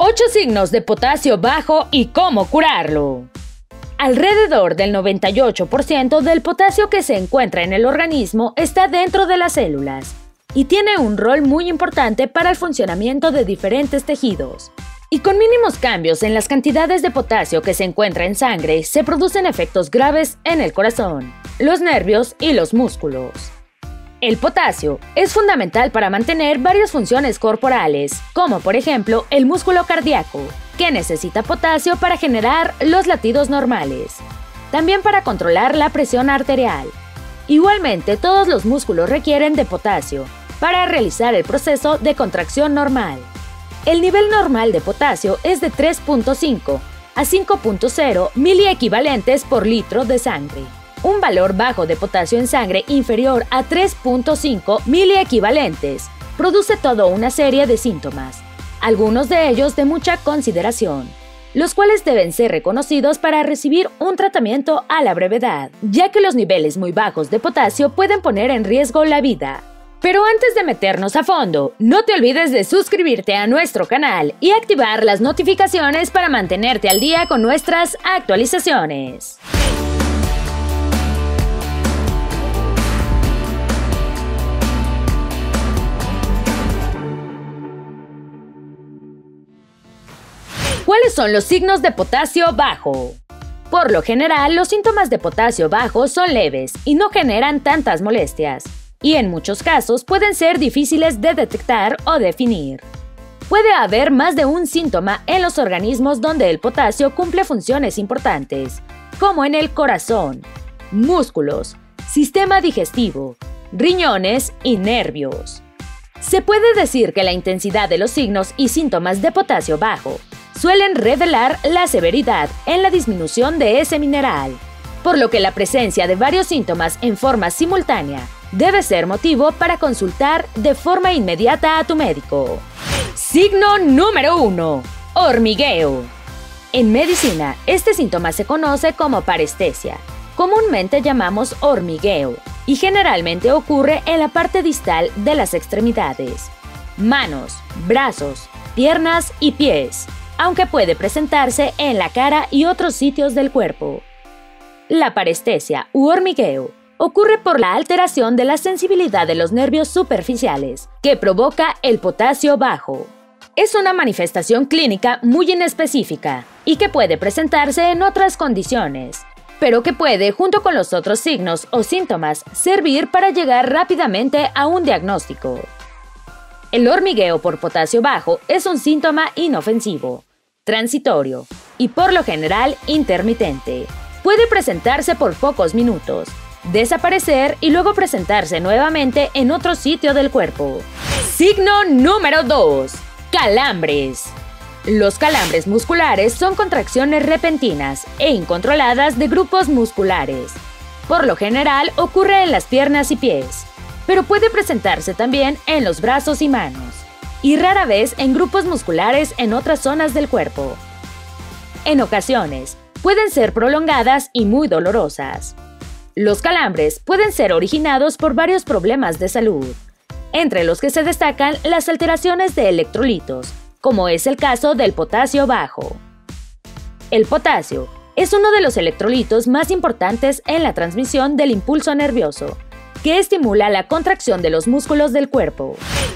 8 signos de potasio bajo y cómo curarlo. Alrededor del 98% del potasio que se encuentra en el organismo está dentro de las células y tiene un rol muy importante para el funcionamiento de diferentes tejidos. Y con mínimos cambios en las cantidades de potasio que se encuentra en sangre, se producen efectos graves en el corazón, los nervios y los músculos. El potasio es fundamental para mantener varias funciones corporales, como por ejemplo el músculo cardíaco, que necesita potasio para generar los latidos normales. También para controlar la presión arterial. Igualmente, todos los músculos requieren de potasio para realizar el proceso de contracción normal. El nivel normal de potasio es de 3.5 a 5.0 miliequivalentes por litro de sangre. Un valor bajo de potasio en sangre inferior a 3.5 miliequivalentes produce toda una serie de síntomas, algunos de ellos de mucha consideración, los cuales deben ser reconocidos para recibir un tratamiento a la brevedad, ya que los niveles muy bajos de potasio pueden poner en riesgo la vida. Pero antes de meternos a fondo, no te olvides de suscribirte a nuestro canal y activar las notificaciones para mantenerte al día con nuestras actualizaciones. ¿Cuáles son los signos de potasio bajo? Por lo general, los síntomas de potasio bajo son leves y no generan tantas molestias, y en muchos casos pueden ser difíciles de detectar o definir. Puede haber más de un síntoma en los organismos donde el potasio cumple funciones importantes, como en el corazón, músculos, sistema digestivo, riñones y nervios. Se puede decir que la intensidad de los signos y síntomas de potasio bajo suelen revelar la severidad en la disminución de ese mineral, por lo que la presencia de varios síntomas en forma simultánea debe ser motivo para consultar de forma inmediata a tu médico. Signo número 1. Hormigueo. En medicina, este síntoma se conoce como parestesia. Comúnmente llamamos hormigueo y generalmente ocurre en la parte distal de las extremidades, manos, brazos, piernas y pies, aunque puede presentarse en la cara y otros sitios del cuerpo. La parestesia u hormigueo ocurre por la alteración de la sensibilidad de los nervios superficiales, que provoca el potasio bajo. Es una manifestación clínica muy inespecífica y que puede presentarse en otras condiciones, pero que puede, junto con los otros signos o síntomas, servir para llegar rápidamente a un diagnóstico. El hormigueo por potasio bajo es un síntoma inofensivo, transitorio y por lo general intermitente. Puede presentarse por pocos minutos, desaparecer y luego presentarse nuevamente en otro sitio del cuerpo. Signo número 2. Calambres. Los calambres musculares son contracciones repentinas e incontroladas de grupos musculares. Por lo general ocurre en las piernas y pies, pero puede presentarse también en los brazos y manos, y rara vez en grupos musculares en otras zonas del cuerpo. En ocasiones, pueden ser prolongadas y muy dolorosas. Los calambres pueden ser originados por varios problemas de salud, entre los que se destacan las alteraciones de electrolitos, como es el caso del potasio bajo. El potasio es uno de los electrolitos más importantes en la transmisión del impulso nervioso, que estimula la contracción de los músculos del cuerpo.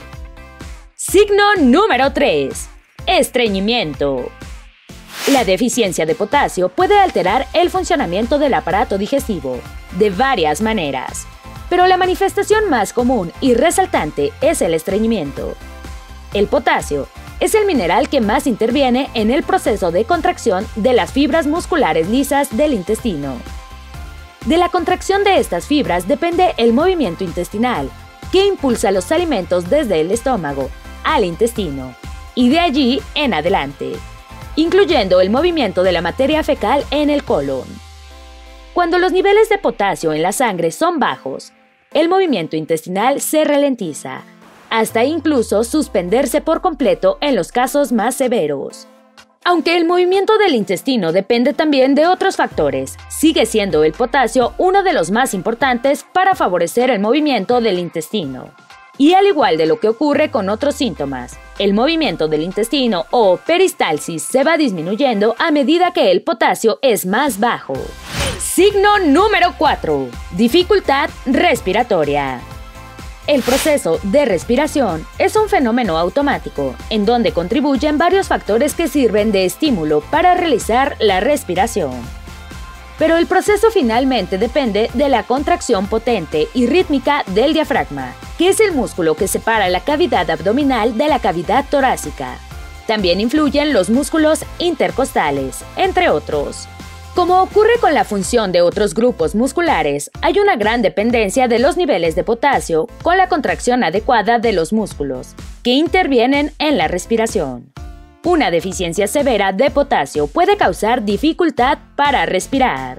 Signo número 3. Estreñimiento. La deficiencia de potasio puede alterar el funcionamiento del aparato digestivo de varias maneras, pero la manifestación más común y resaltante es el estreñimiento. El potasio es el mineral que más interviene en el proceso de contracción de las fibras musculares lisas del intestino. De la contracción de estas fibras depende el movimiento intestinal, que impulsa los alimentos desde el estómago al intestino y de allí en adelante, incluyendo el movimiento de la materia fecal en el colon. Cuando los niveles de potasio en la sangre son bajos, el movimiento intestinal se ralentiza, hasta incluso suspenderse por completo en los casos más severos. Aunque el movimiento del intestino depende también de otros factores, sigue siendo el potasio uno de los más importantes para favorecer el movimiento del intestino. Y al igual de lo que ocurre con otros síntomas, el movimiento del intestino o peristalsis se va disminuyendo a medida que el potasio es más bajo. Signo número 4. Dificultad respiratoria. El proceso de respiración es un fenómeno automático, en donde contribuyen varios factores que sirven de estímulo para realizar la respiración. Pero el proceso finalmente depende de la contracción potente y rítmica del diafragma, que es el músculo que separa la cavidad abdominal de la cavidad torácica. También influyen los músculos intercostales, entre otros. Como ocurre con la función de otros grupos musculares, hay una gran dependencia de los niveles de potasio con la contracción adecuada de los músculos, que intervienen en la respiración. Una deficiencia severa de potasio puede causar dificultad para respirar.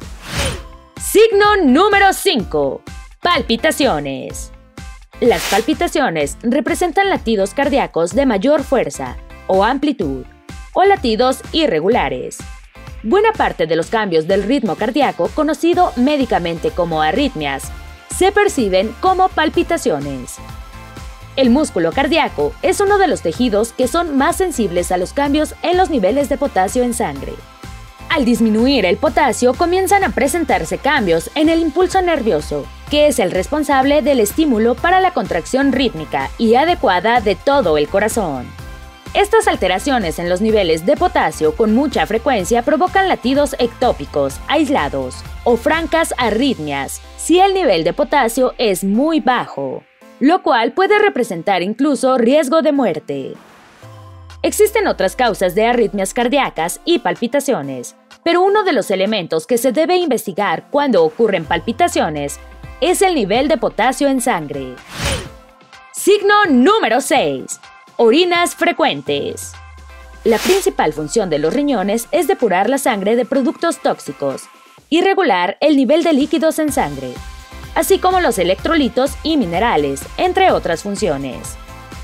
Signo número 5. Palpitaciones. Las palpitaciones representan latidos cardíacos de mayor fuerza o amplitud, o latidos irregulares. Buena parte de los cambios del ritmo cardíaco, conocido médicamente como arritmias, se perciben como palpitaciones. El músculo cardíaco es uno de los tejidos que son más sensibles a los cambios en los niveles de potasio en sangre. Al disminuir el potasio, comienzan a presentarse cambios en el impulso nervioso, que es el responsable del estímulo para la contracción rítmica y adecuada de todo el corazón. Estas alteraciones en los niveles de potasio con mucha frecuencia provocan latidos ectópicos, aislados, o francas arritmias, si el nivel de potasio es muy bajo, lo cual puede representar incluso riesgo de muerte. Existen otras causas de arritmias cardíacas y palpitaciones, pero uno de los elementos que se debe investigar cuando ocurren palpitaciones es el nivel de potasio en sangre. Signo número 6. Orinas frecuentes. La principal función de los riñones es depurar la sangre de productos tóxicos y regular el nivel de líquidos en sangre, así como los electrolitos y minerales, entre otras funciones.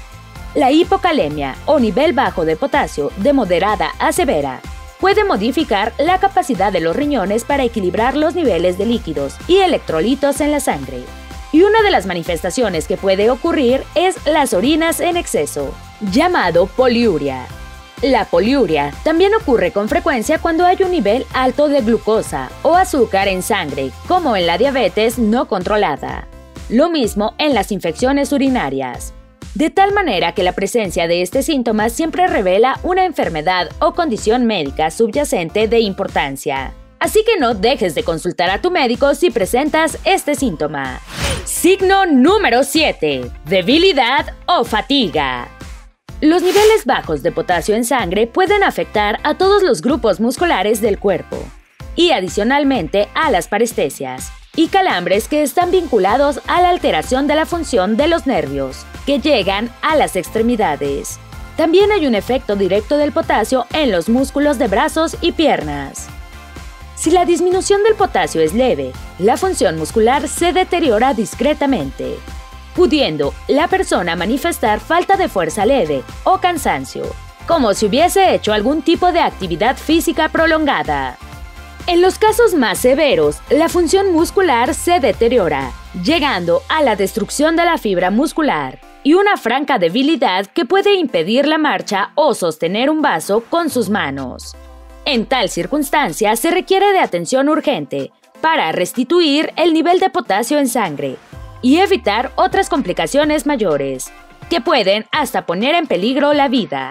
La hipocalemia o nivel bajo de potasio de moderada a severa puede modificar la capacidad de los riñones para equilibrar los niveles de líquidos y electrolitos en la sangre. Y una de las manifestaciones que puede ocurrir es las orinas en exceso, llamado poliuria. La poliuria también ocurre con frecuencia cuando hay un nivel alto de glucosa o azúcar en sangre, como en la diabetes no controlada. Lo mismo en las infecciones urinarias. De tal manera que la presencia de este síntoma siempre revela una enfermedad o condición médica subyacente de importancia. Así que no dejes de consultar a tu médico si presentas este síntoma. Signo número 7. Debilidad o fatiga. Los niveles bajos de potasio en sangre pueden afectar a todos los grupos musculares del cuerpo y adicionalmente a las parestesias y calambres que están vinculados a la alteración de la función de los nervios que llegan a las extremidades. También hay un efecto directo del potasio en los músculos de brazos y piernas. Si la disminución del potasio es leve, la función muscular se deteriora discretamente, pudiendo la persona manifestar falta de fuerza leve o cansancio, como si hubiese hecho algún tipo de actividad física prolongada. En los casos más severos, la función muscular se deteriora, llegando a la destrucción de la fibra muscular y una franca debilidad que puede impedir la marcha o sostener un vaso con sus manos. En tal circunstancia, se requiere de atención urgente para restituir el nivel de potasio en sangre y evitar otras complicaciones mayores, que pueden hasta poner en peligro la vida.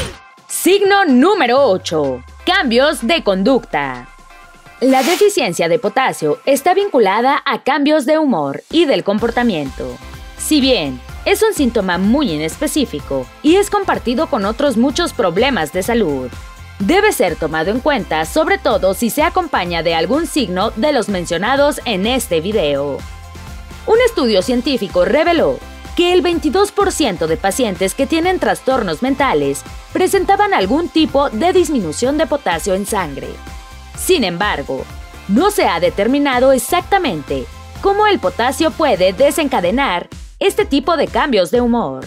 Signo número 8. Cambios de conducta. La deficiencia de potasio está vinculada a cambios de humor y del comportamiento. Si bien es un síntoma muy inespecífico y es compartido con otros muchos problemas de salud, debe ser tomado en cuenta, sobre todo si se acompaña de algún signo de los mencionados en este video. Un estudio científico reveló que el 22% de pacientes que tienen trastornos mentales presentaban algún tipo de disminución de potasio en sangre. Sin embargo, no se ha determinado exactamente cómo el potasio puede desencadenar este tipo de cambios de humor.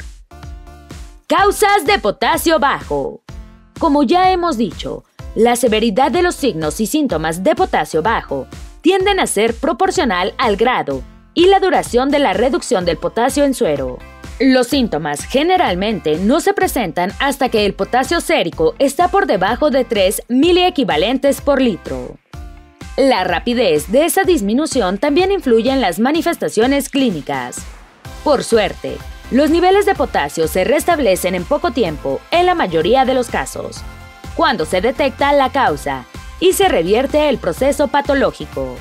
Causas de potasio bajo. Como ya hemos dicho, la severidad de los signos y síntomas de potasio bajo tienden a ser proporcional al grado y la duración de la reducción del potasio en suero. Los síntomas generalmente no se presentan hasta que el potasio sérico está por debajo de 3 miliequivalentes por litro. La rapidez de esa disminución también influye en las manifestaciones clínicas. Por suerte, los niveles de potasio se restablecen en poco tiempo en la mayoría de los casos, cuando se detecta la causa y se revierte el proceso patológico.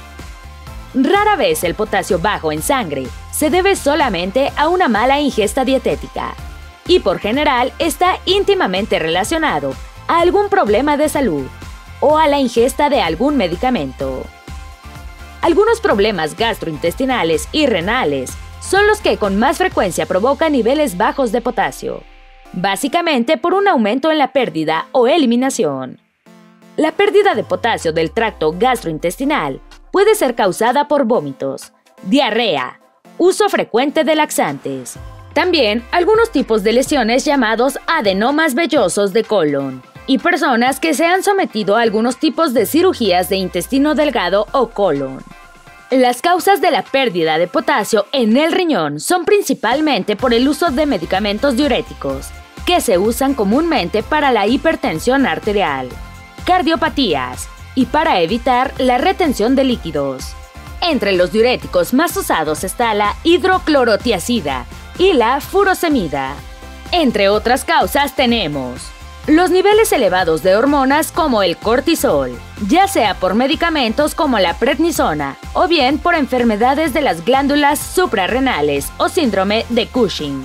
Rara vez el potasio bajo en sangre se debe solamente a una mala ingesta dietética y por general está íntimamente relacionado a algún problema de salud o a la ingesta de algún medicamento. Algunos problemas gastrointestinales y renales son los que con más frecuencia provocan niveles bajos de potasio, básicamente por un aumento en la pérdida o eliminación. La pérdida de potasio del tracto gastrointestinal puede ser causada por vómitos, diarrea, uso frecuente de laxantes. También algunos tipos de lesiones llamados adenomas vellosos de colon y personas que se han sometido a algunos tipos de cirugías de intestino delgado o colon. Las causas de la pérdida de potasio en el riñón son principalmente por el uso de medicamentos diuréticos, que se usan comúnmente para la hipertensión arterial, cardiopatías y para evitar la retención de líquidos. Entre los diuréticos más usados está la hidroclorotiazida y la furosemida. Entre otras causas tenemos los niveles elevados de hormonas como el cortisol, ya sea por medicamentos como la prednisona o bien por enfermedades de las glándulas suprarrenales o síndrome de Cushing.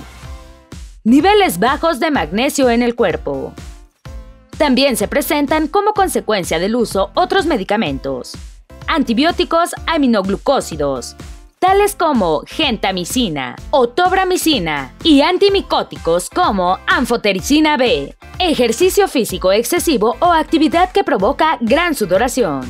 Niveles bajos de magnesio en el cuerpo. También se presentan como consecuencia del uso otros medicamentos, antibióticos aminoglucósidos, tales como gentamicina o tobramicina, y antimicóticos como anfotericina B, ejercicio físico excesivo o actividad que provoca gran sudoración.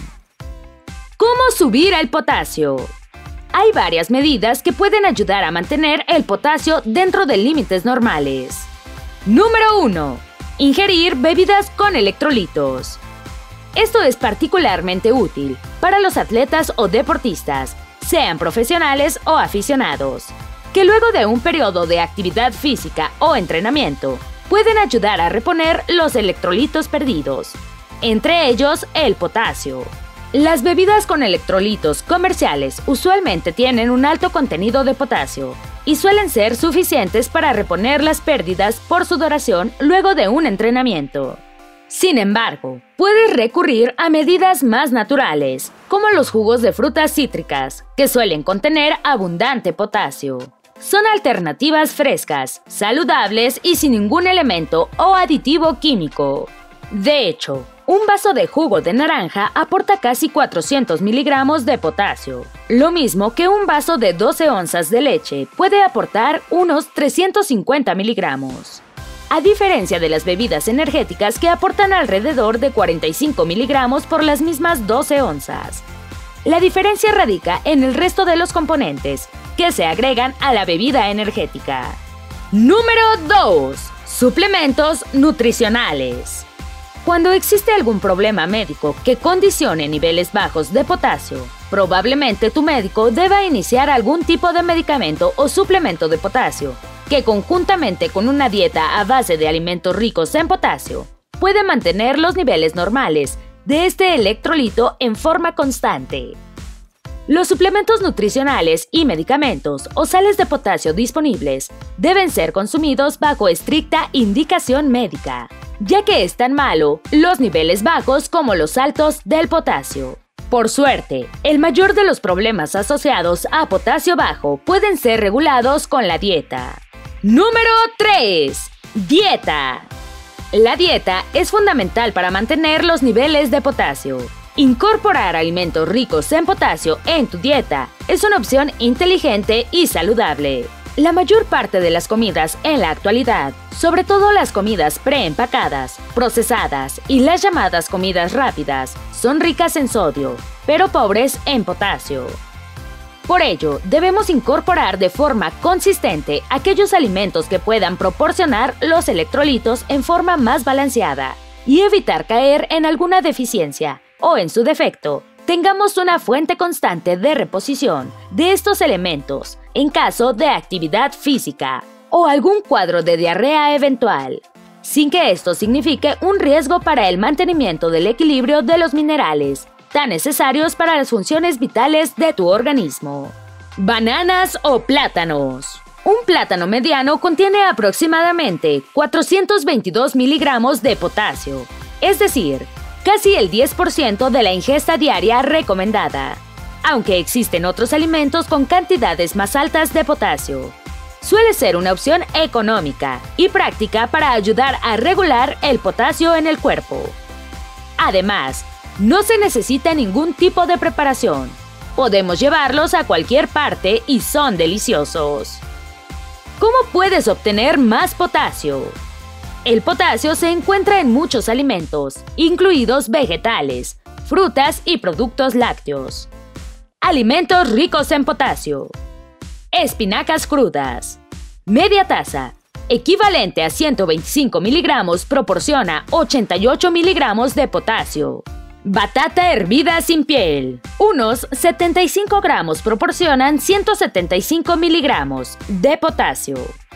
¿Cómo subir el potasio? Hay varias medidas que pueden ayudar a mantener el potasio dentro de límites normales. Número 1. Ingerir bebidas con electrolitos. Esto es particularmente útil para los atletas o deportistas, sean profesionales o aficionados, que luego de un periodo de actividad física o entrenamiento pueden ayudar a reponer los electrolitos perdidos, entre ellos el potasio. Las bebidas con electrolitos comerciales usualmente tienen un alto contenido de potasio y suelen ser suficientes para reponer las pérdidas por sudoración luego de un entrenamiento. Sin embargo, puedes recurrir a medidas más naturales, como los jugos de frutas cítricas, que suelen contener abundante potasio. Son alternativas frescas, saludables y sin ningún elemento o aditivo químico. De hecho, un vaso de jugo de naranja aporta casi 400 miligramos de potasio, lo mismo que un vaso de 12 onzas de leche puede aportar unos 350 miligramos. A diferencia de las bebidas energéticas que aportan alrededor de 45 miligramos por las mismas 12 onzas. La diferencia radica en el resto de los componentes que se agregan a la bebida energética. Número 2. Suplementos nutricionales. Cuando existe algún problema médico que condicione niveles bajos de potasio, probablemente tu médico deba iniciar algún tipo de medicamento o suplemento de potasio, que conjuntamente con una dieta a base de alimentos ricos en potasio, puede mantener los niveles normales de este electrolito en forma constante. Los suplementos nutricionales y medicamentos o sales de potasio disponibles deben ser consumidos bajo estricta indicación médica, ya que es tan malo los niveles bajos como los altos del potasio. Por suerte, el mayor de los problemas asociados a potasio bajo pueden ser regulados con la dieta. Número 3. Dieta. La dieta es fundamental para mantener los niveles de potasio. Incorporar alimentos ricos en potasio en tu dieta es una opción inteligente y saludable. La mayor parte de las comidas en la actualidad, sobre todo las comidas preempacadas, procesadas y las llamadas comidas rápidas, son ricas en sodio, pero pobres en potasio. Por ello, debemos incorporar de forma consistente aquellos alimentos que puedan proporcionar los electrolitos en forma más balanceada y evitar caer en alguna deficiencia o, en su defecto, tengamos una fuente constante de reposición de estos elementos en caso de actividad física o algún cuadro de diarrea eventual, sin que esto signifique un riesgo para el mantenimiento del equilibrio de los minerales, tan necesarios para las funciones vitales de tu organismo. Bananas o plátanos. Un plátano mediano contiene aproximadamente 422 miligramos de potasio, es decir, casi el 10% de la ingesta diaria recomendada, aunque existen otros alimentos con cantidades más altas de potasio. Suele ser una opción económica y práctica para ayudar a regular el potasio en el cuerpo. Además, no se necesita ningún tipo de preparación. Podemos llevarlos a cualquier parte y son deliciosos. ¿Cómo puedes obtener más potasio? El potasio se encuentra en muchos alimentos, incluidos vegetales, frutas y productos lácteos. Alimentos ricos en potasio. Espinacas crudas. Media taza, equivalente a 125 miligramos, proporciona 88 miligramos de potasio. Batata hervida sin piel. Unos 75 gramos proporcionan 175 miligramos de potasio.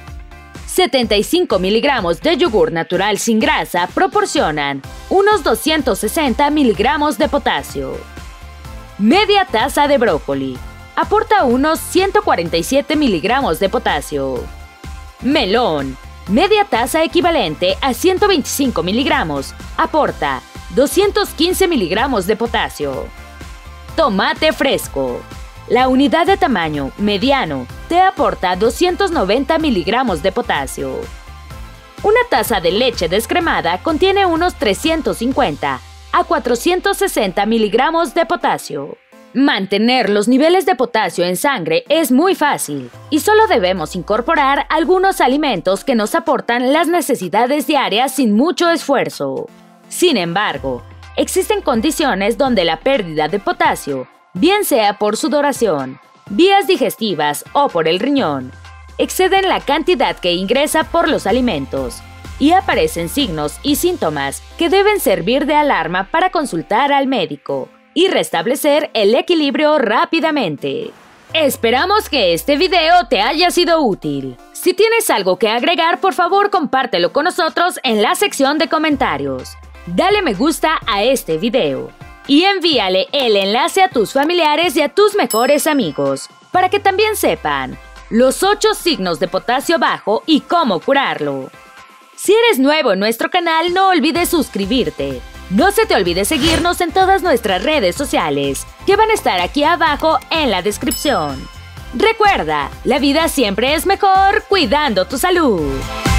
75 miligramos de yogur natural sin grasa proporcionan unos 260 miligramos de potasio. Media taza de brócoli aporta unos 147 miligramos de potasio. Melón, media taza equivalente a 125 miligramos, aporta 215 miligramos de potasio. Tomate fresco. La unidad de tamaño mediano te aporta 290 miligramos de potasio. Una taza de leche descremada contiene unos 350 a 460 miligramos de potasio. Mantener los niveles de potasio en sangre es muy fácil y solo debemos incorporar algunos alimentos que nos aportan las necesidades diarias sin mucho esfuerzo. Sin embargo, existen condiciones donde la pérdida de potasio, bien sea por sudoración, vías digestivas o por el riñón, exceden la cantidad que ingresa por los alimentos y aparecen signos y síntomas que deben servir de alarma para consultar al médico y restablecer el equilibrio rápidamente. Esperamos que este video te haya sido útil. Si tienes algo que agregar, por favor compártelo con nosotros en la sección de comentarios. Dale me gusta a este video y envíale el enlace a tus familiares y a tus mejores amigos para que también sepan los 8 signos de potasio bajo y cómo curarlo. Si eres nuevo en nuestro canal, no olvides suscribirte. No se te olvide seguirnos en todas nuestras redes sociales, que van a estar aquí abajo en la descripción. Recuerda, la vida siempre es mejor cuidando tu salud.